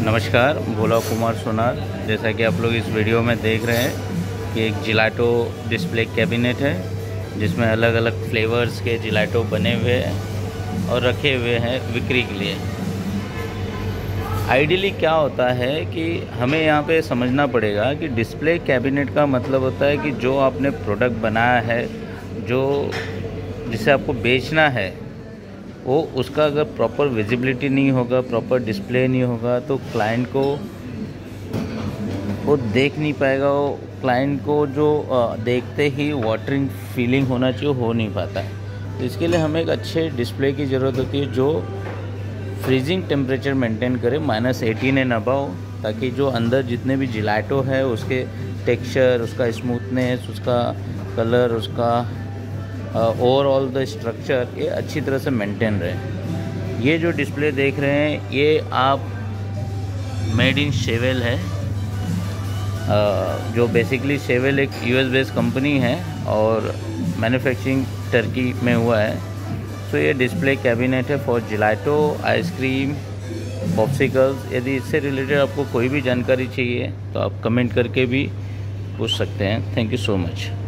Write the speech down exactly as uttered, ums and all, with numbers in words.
नमस्कार, भोला कुमार सोनार। जैसा कि आप लोग इस वीडियो में देख रहे हैं कि एक जिलाटो डिस्प्ले कैबिनेट है जिसमें अलग अलग फ्लेवर्स के जिलाटो बने हुए हैं और रखे हुए हैं बिक्री के लिए। आइडियली क्या होता है कि हमें यहाँ पे समझना पड़ेगा कि डिस्प्ले कैबिनेट का मतलब होता है कि जो आपने प्रोडक्ट बनाया है, जो जिसे आपको बेचना है, वो उसका अगर प्रॉपर विजिबिलिटी नहीं होगा, प्रॉपर डिस्प्ले नहीं होगा तो क्लाइंट को वो देख नहीं पाएगा। वो क्लाइंट को जो देखते ही वाटरिंग फीलिंग होना चाहिए, हो नहीं पाता है। तो इसके लिए हमें एक अच्छे डिस्प्ले की ज़रूरत होती है जो फ्रीजिंग टेम्परेचर मेंटेन करे, माइनस एटीन एंड अबव, ताकि जो अंदर जितने भी जिलाटो है उसके टेक्सचर, उसका स्मूथनेस, उसका कलर, उसका ओवरऑल द स्ट्रक्चर ये अच्छी तरह से मेंटेन रहे। ये जो डिस्प्ले देख रहे हैं ये आप मेड इन शेवेल है, uh, जो बेसिकली शेवेल एक यूएस बेस्ड कंपनी है और मैन्युफैक्चरिंग टर्की में हुआ है। सो so, ये डिस्प्ले कैबिनेट है फॉर जिलाटो, आइसक्रीम, पॉप्सिकल्स। यदि इससे रिलेटेड आपको कोई भी जानकारी चाहिए तो आप कमेंट करके भी पूछ सकते हैं। Thank you so much.